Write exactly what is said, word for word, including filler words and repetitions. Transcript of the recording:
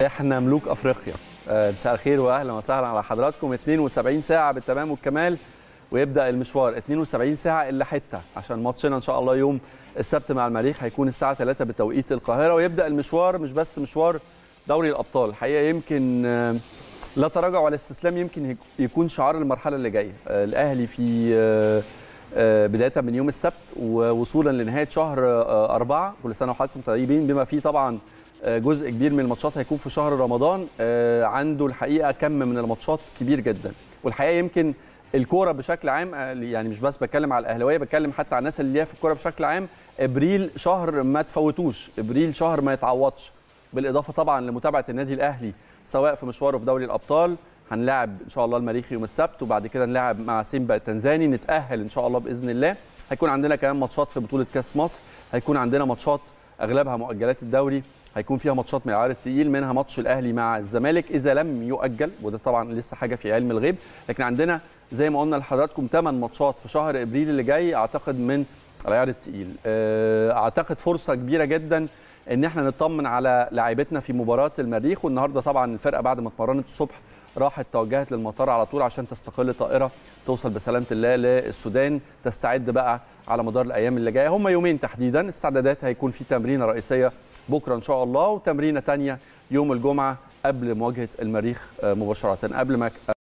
احنا ملوك افريقيا. مساء الخير واهلا وسهلا على حضراتكم. اثنين وسبعين ساعه بالتمام والكمال ويبدا المشوار. اثنين وسبعين ساعه الا حته عشان ماتشنا ان شاء الله يوم السبت مع المريخ هيكون الساعه ثلاثة بتوقيت القاهره، ويبدا المشوار مش بس مشوار دوري الابطال. الحقيقه يمكن لا تراجع ولا استسلام يمكن يكون شعار المرحله اللي جايه. الاهلي في بدايه من يوم السبت ووصولا لنهايه شهر أربعة، كل سنه وحضراتكم طيبين، بما فيه طبعا جزء كبير من الماتشات هيكون في شهر رمضان. عنده الحقيقه كم من الماتشات كبير جدا، والحقيقه يمكن الكوره بشكل عام، يعني مش بس بتكلم على الاهلاويه، بتكلم حتى على الناس اللي ليها في الكوره بشكل عام. ابريل شهر ما تفوتوش، ابريل شهر ما يتعوضش، بالاضافه طبعا لمتابعه النادي الاهلي سواء في مشواره في دوري الابطال، هنلاعب ان شاء الله المريخ يوم السبت، وبعد كده نلاعب مع سيمبا التنزاني، نتاهل ان شاء الله باذن الله. هيكون عندنا كمان ماتشات في بطوله كاس مصر، هيكون عندنا ماتشات اغلبها مؤجلات الدوري، هيكون فيها ماتشات من العيار الثقيل، منها ماتش الاهلي مع الزمالك اذا لم يؤجل، وده طبعا لسه حاجه في علم الغيب. لكن عندنا زي ما قلنا لحضراتكم ثمان ماتشات في شهر ابريل اللي جاي، اعتقد من العيار الثقيل. اعتقد فرصه كبيره جدا ان احنا نطمن على لاعيبتنا في مباراه المريخ. والنهارده طبعا الفرقه بعد ما اتمرنت الصبح راحت توجهت للمطار على طول عشان تستقل طائره توصل بسلامه الله للسودان، تستعد بقى على مدار الايام اللي جايه. هم يومين تحديدا استعدادات، هيكون في تمرينه رئيسيه بكره ان شاء الله، وتمرينه ثانيه يوم الجمعه قبل مواجهه المريخ مباشره، قبل ما